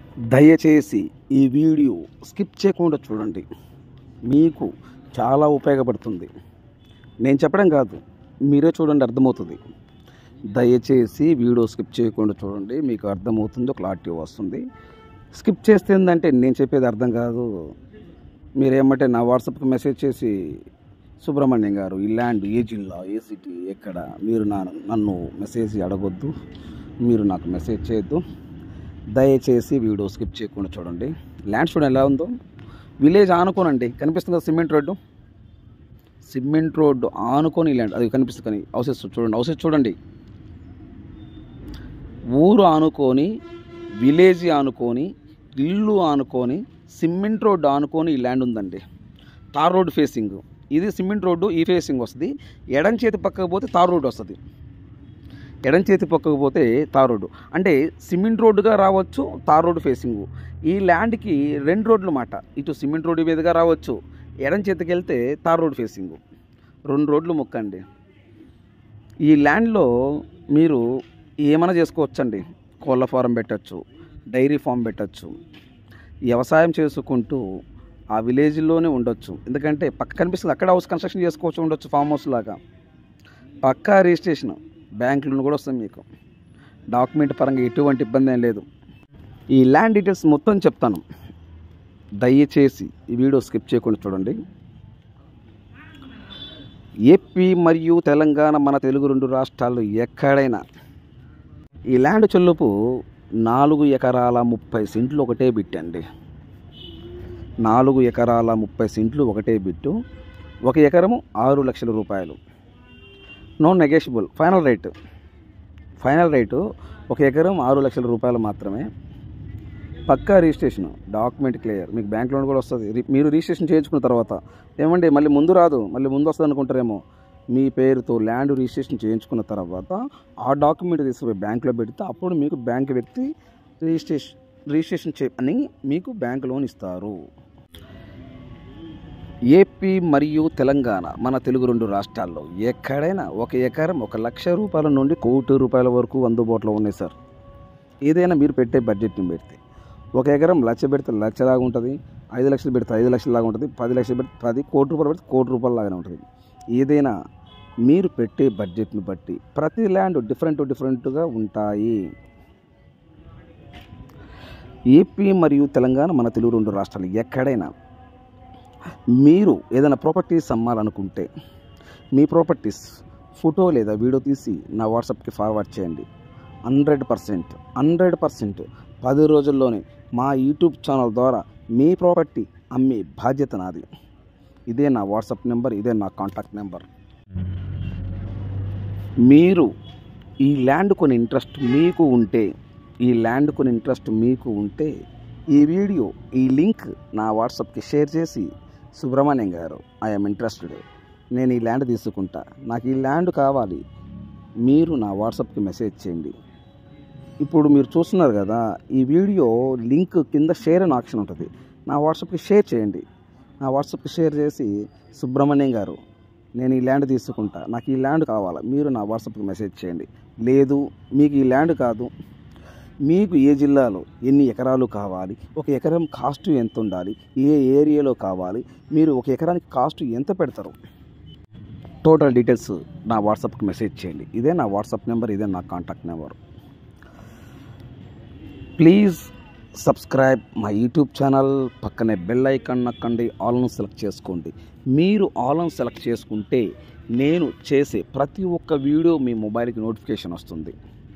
దయచేసి ఈ video skip చేయకుండా చూడండి. మీకు చాలా ఉపయోగపడుతుంది. నేను చెప్పడం కాదు, మీరే చూడండి, అర్థమవుతుంది. దయచేసి వీడియో స్కిప్ చేయకుండా చూడండి, మీకు అర్థమవుతుంది, క్లారిటీ వస్తుంది. స్కిప్ చేస్తే ఏంటంటే నేను చెప్పేది అర్థం కాదు. మీరేమంటే నా వాట్సాప్కి మెసేజ్ చేసి సుబ్రహ్మణ్యం గారు ఈ ల్యాండ్ ఏ జిల్లా ఏ సిటీ ఎక్కడ, మీరు నన్ను మెసేజ్ అడగొద్దు, మీరు నాకు మెసేజ్ చేయొద్దు. దయచేసి వీడియో స్కిప్ చేయకుండా చూడండి. ల్యాండ్ చూడండి ఎలా ఉందో. విలేజ్ ఆనుకోనండి, కనిపిస్తుంది కదా సిమెంట్ రోడ్డు ఆనుకొని ల్యాండ్ అది కనిపిస్తుంది. కానీ హౌసెస్ చూడండి. ఊరు ఆనుకొని, విలేజ్ ఆనుకొని, ఇల్లు ఆనుకొని, సిమెంట్ రోడ్డు ఆనుకొని ఈ ల్యాండ్ ఉందండి. తార్ రోడ్డు ఫేసింగ్ ఇది. సిమెంట్ రోడ్డు ఈ ఫేసింగ్ వస్తుంది. ఎడం చేతి పక్కకు పోతే తార్ రోడ్డు వస్తుంది. ఎడం చేతి పక్కకు పోతే తార్ రోడ్డు అంటే సిమెంట్ రోడ్డుగా రావచ్చు, తార్ రోడ్డు ఫేసింగ్. ఈ ల్యాండ్కి 2 రోడ్లు మాట. ఇటు సిమెంట్ రోడ్డు మీదుగా రావచ్చు, ఎడం చేతికి వెళ్తే తార్ రోడ్డు ఫేసింగ్. 2 రోడ్లు ముక్కండి. ఈ ల్యాండ్లో మీరు ఏమైనా చేసుకోవచ్చండి. కోళ్ళ ఫారం పెట్టచ్చు, డైరీ ఫామ్ పెట్టచ్చు, వ్యవసాయం చేసుకుంటూ ఆ విలేజ్లోనే ఉండొచ్చు. ఎందుకంటే పక్క కనిపిస్తుంది అక్కడ హౌస్ కన్స్ట్రక్షన్ చేసుకోవచ్చు, ఉండొచ్చు ఫామ్ హౌస్ లాగా. పక్కా రిజిస్ట్రేషన్ బ్యాంకులను కూడా వస్తుంది. మీకు డాక్యుమెంట్ పరంగా ఎటువంటి ఇబ్బంది ఏం లేదు. ఈ ల్యాండ్ డీటెయిల్స్ మొత్తం చెప్తాను. దయచేసి ఈ వీడియో స్కిప్ చేయకుండా చూడండి. ఏపీ మరియు తెలంగాణ మన తెలుగు 2 రాష్ట్రాల్లో ఎక్కడైనా ఈ ల్యాండ్ చెల్లుపు 4 ఎకరాల 30 సెంట్లు ఒకటే బిట్టండి. 4 ఎకరాల 30 సెంట్లు ఒకటే బిట్టు. 1 ఎకరము 6 లక్షల రూపాయలు. No negotiable. ఫైనల్ రేటు 1 ఎకరం 6 లక్షల రూపాయలు మాత్రమే. పక్కా రిజిస్ట్రేషన్, డాక్యుమెంట్ క్లియర్, మీకు బ్యాంక్ లోన్ కూడా వస్తుంది. మీరు రిజిస్ట్రేషన్ చేయించుకున్న తర్వాత ఏమండి మళ్ళీ ముందు రాదు, మళ్ళీ ముందు వస్తుంది అనుకుంటారేమో. మీ పేరుతో ల్యాండ్ రిజిస్ట్రేషన్ చేయించుకున్న తర్వాత ఆ డాక్యుమెంట్ తీసుకుపోయి బ్యాంకులో పెడితే అప్పుడు మీకు బ్యాంక్ వ్యక్తి రిజిస్ట్రేషన్ అని మీకు బ్యాంక్ లోన్ ఇస్తారు. ఏపీ మరియు తెలంగాణ మన తెలుగు 2 రాష్ట్రాల్లో ఎక్కడైనా 1 ఎకరం 1 లక్ష రూపాయల నుండి 1 కోటి రూపాయల వరకు అందుబాటులో ఉన్నాయి సార్. ఏదైనా మీరు పెట్టే బడ్జెట్ని పెడితే 1 ఎకరం 1 లక్ష పెడితే 1 లక్ష లాగా ఉంటుంది, 5 లక్షలు పెడితే 5 లక్షల లాగా ఉంటుంది, 10 లక్షలు పెడితే 10 కోటి రూపాయలు పెడితే 1 కోటి రూపాయల లాగానే ఉంటుంది. ఏదైనా మీరు పెట్టే బడ్జెట్ని బట్టి ప్రతి ల్యాండ్ డిఫరెంట్గా ఉంటాయి. ఏపీ మరియు తెలంగాణ మన తెలుగు 2 రాష్ట్రాలు ఎక్కడైనా మీరు ఏదైనా ప్రాపర్టీస్ అమ్మాలనుకుంటే మీ ప్రాపర్టీస్ ఫోటో లేదా వీడియో తీసి నా వాట్సాప్కి ఫార్వర్డ్ చేయండి. 100% 10 రోజుల్లోనే మా యూట్యూబ్ ఛానల్ ద్వారా మీ ప్రాపర్టీ అమ్మే బాధ్యత నాది. ఇదే నా వాట్సాప్ నెంబర్, ఇదే నా కాంటాక్ట్ నెంబర్. మీరు ఈ ల్యాండ్ కొని ఇంట్రెస్ట్ మీకు ఉంటే ఈ వీడియో ఈ లింక్ నా వాట్సాప్కి షేర్ చేసి సుబ్రహ్మణ్యం గారు ఐఎమ్ ఇంట్రెస్టెడ్, నేను ఈ ల్యాండ్ తీసుకుంటా, నాకు ఈ ల్యాండ్ కావాలి, మీరు నా వాట్సాప్కి మెసేజ్ చేయండి. ఇప్పుడు మీరు చూస్తున్నారు కదా, ఈ వీడియో లింక్ కింద షేర్ అనే ఆప్షన్ ఉంటుంది. నా వాట్సాప్కి షేర్ చేయండి. నా వాట్సాప్కి షేర్ చేసి సుబ్రహ్మణ్యం గారు నేను ఈ ల్యాండ్ తీసుకుంటా, నాకు ఈ ల్యాండ్ కావాలా, మీరు నా వాట్సాప్కి మెసేజ్ చేయండి. లేదు మీకు ఈ ల్యాండ్ కాదు, మీకు ఏ జిల్లాలో ఎన్ని ఎకరాలు కావాలి, 1 ఎకరం కాస్ట్ ఎంత ఉండాలి, ఏ ఏరియాలో కావాలి, మీరు 1 ఎకరానికి కాస్ట్ ఎంత పెడతారు, టోటల్ డీటెయిల్స్ నా వాట్సాప్కి మెసేజ్ చేయండి. ఇదే నా వాట్సాప్ నెంబర్, ఇదే నా contact number. Please subscribe my YouTube channel. పక్కనే బెల్ ఐకాన్ నొక్కండి, ఆల్ను సెలెక్ట్ చేసుకోండి. మీరు ఆల్ను సెలెక్ట్ చేసుకుంటే నేను చేసే ప్రతి ఒక్క వీడియో మీ మొబైల్కి నోటిఫికేషన్ వస్తుంది.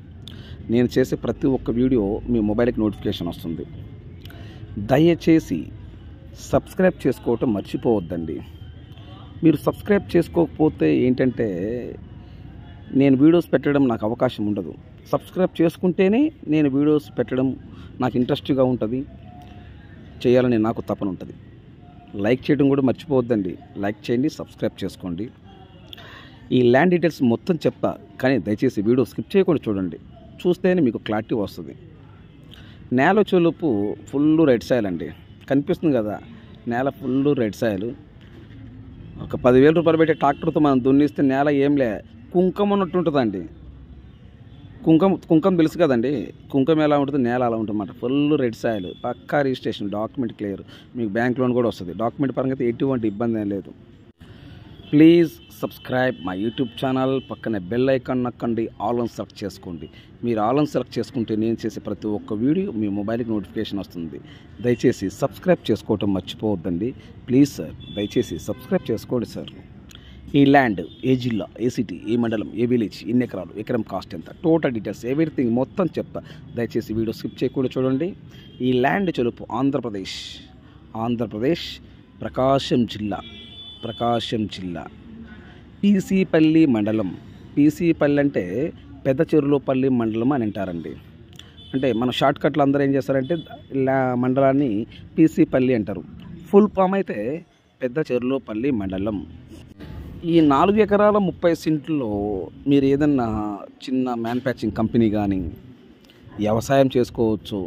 దయచేసి సబ్స్క్రైబ్ చేసుకోవటం మర్చిపోవద్దండి. మీరు సబ్స్క్రైబ్ చేసుకోకపోతే ఏంటంటే నేను వీడియోస్ పెట్టడం నాకు అవకాశం ఉండదు. సబ్స్క్రైబ్ చేసుకుంటేనే నేను వీడియోస్ పెట్టడం నాకు ఇంట్రెస్ట్గా ఉంటుంది, చేయాలని నాకు తపన ఉంటుంది. లైక్ చేయడం కూడా మర్చిపోవద్దండి. లైక్ చేయండి, సబ్స్క్రైబ్ చేసుకోండి. ఈ ల్యాండ్ డీటెయిల్స్ మొత్తం చెప్తా, కానీ దయచేసి వీడియో స్కిప్ చేయకుండా చూడండి. చూస్తేనే మీకు క్లారిటీ వస్తుంది. నేల చొలుపు ఫుల్ రెడ్ సాయిల్ అండి, కనిపిస్తుంది కదా, నేల ఫుల్ రెడ్ సాయిల్. ఒక 10,000 రూపాయలు పెట్టి ట్రాక్టర్తో మనం దున్నిస్తే నేల ఏంలే కుంకుమ ఉన్నట్టు ఉంటుందండి. కుంకం తెలుసు కదండి. కుంకం ఎలా ఉంటుంది, నేల అలా ఉంటుందన్నమాట. ఫుల్ రెడ్ సాయిల్, పక్కా రిజిస్ట్రేషన్, డాక్యుమెంట్ క్లియర్, మీకు బ్యాంక్ లోన్ కూడా వస్తుంది. డాక్యుమెంట్ పరంగా అయితే ఎటువంటి ఇబ్బంది ఏం లేదు. Please subscribe my YouTube channel. పక్కనే బెల్ ఐకాన్ నొక్కండి, ఆల్ ఆన్ సెలెక్ట్ చేసుకోండి. మీరు ఆల్ ఆన్ సెలెక్ట్ చేసుకుంటే నేను చేసే ప్రతి ఒక్క వీడియో మీ మొబైల్కి నోటిఫికేషన్ వస్తుంది. దయచేసి సబ్స్క్రైబ్ చేసుకోవటం మర్చిపోవద్దండి. ప్లీజ్ సార్, దయచేసి సబ్స్క్రైబ్ చేసుకోండి సార్. ఈ ల్యాండ్ ఏ జిల్లా, ఏ సిటీ, ఏ మండలం, ఏ విలేజ్, ఎన్ని ఎకరాలు, ఎకరం కాస్ట్ ఎంత, టోటల్ డీటెయిల్స్ ఎవ్రీథింగ్ మొత్తం చెప్తా. దయచేసి వీడియో స్కిప్ చేయకుండా చూడండి. ఈ ల్యాండ్ చెలుపు ఆంధ్రప్రదేశ్ ప్రకాశం జిల్లా పీసీపల్లి మండలం. పీసీపల్లి అంటే పెద్ద చెరువులపల్లి మండలం అని అంటారండి. అంటే మన షార్ట్కట్లో అందరూ ఏం చేస్తారంటే మండలాన్ని పీసీపల్లి అంటారు. ఫుల్ ఫామ్ అయితే పెద్ద చెరువులపల్లి మండలం. ఈ 4 ఎకరాల 30 సెంట్లో మీరు ఏదన్నా చిన్న మ్యానుఫ్యాక్చరింగ్ కంపెనీ కానీ వ్యవసాయం చేసుకోవచ్చు.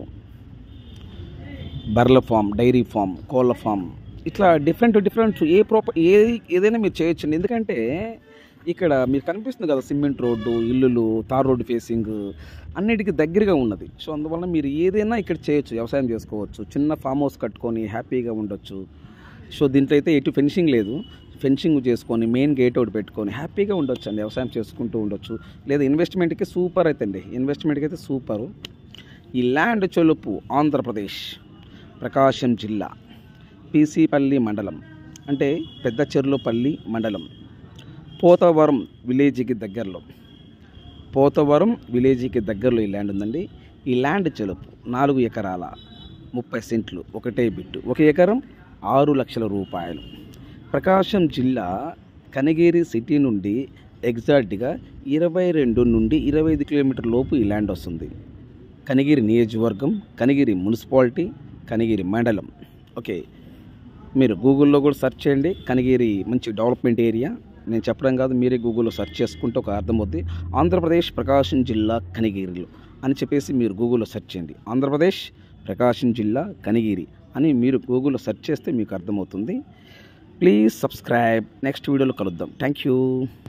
బర్రెల ఫామ్, డైరీ ఫామ్, కోళ్ళ ఫామ్, ఇట్లా డిఫరెంట్ ఏదైనా మీరు చేయొచ్చండి. ఎందుకంటే ఇక్కడ మీరు కనిపిస్తుంది కదా, సిమెంట్ రోడ్డు, ఇల్లులు, తార్ రోడ్డు ఫేసింగ్ అన్నిటికీ దగ్గరగా ఉన్నది. సో అందువల్ల మీరు ఏదైనా ఇక్కడ చేయొచ్చు, వ్యవసాయం చేసుకోవచ్చు, చిన్న ఫామ్ హౌస్ కట్టుకొని హ్యాపీగా ఉండొచ్చు. సో దీంట్లో అయితే ఎటు ఫెన్సింగ్ లేదు, ఫెన్సింగ్ చేసుకొని మెయిన్ గేట్ ఒకటి పెట్టుకొని హ్యాపీగా ఉండొచ్చు అండి, వ్యవసాయం చేసుకుంటూ ఉండొచ్చు. లేదా ఇన్వెస్ట్మెంట్కి సూపర్ అవుతుంది, ఇన్వెస్ట్మెంట్కి అయితే సూపరు. ఈ ల్యాండ్ చెలుపు ఆంధ్రప్రదేశ్ ప్రకాశం జిల్లా పీసీపల్లి మండలం, అంటే పెద్ద చెర్లోపల్లి మండలం, పోతవరం విలేజ్కి దగ్గరలో ఈ ల్యాండ్ ఉందండి. ఈ ల్యాండ్ చెలుపు 4 ఎకరాల 30 సెంట్లు, ఒకటే బిట్టు, 1 ఎకరం 6 లక్షల రూపాయలు. ప్రకాశం జిల్లా కనిగిరి సిటీ నుండి ఎగ్జాక్ట్గా 22 నుండి 25 కిలోమీటర్ల లోపు ఈ ల్యాండ్ వస్తుంది. కనిగిరి నియోజకవర్గం, కనిగిరి మున్సిపాలిటీ, కనిగిరి మండలం. ఓకే, మీరు గూగుల్లో కూడా సెర్చ్ చేయండి. కనిగిరి మంచి డెవలప్మెంట్ ఏరియా, నేను చెప్పడం కాదు, మీరే గూగుల్లో సెర్చ్ చేసుకుంటే ఒక అర్థమవుద్ది. ఆంధ్రప్రదేశ్ ప్రకాశం జిల్లా కనిగిరిలో అని చెప్పేసి మీరు గూగుల్లో సెర్చ్ చేయండి. ఆంధ్రప్రదేశ్ ప్రకాశం జిల్లా కనిగిరి అని మీరు గూగుల్లో సెర్చ్ చేస్తే మీకు అర్థమవుతుంది. Please subscribe. నెక్స్ట్ వీడియోలో కలుద్దాం. Thank you.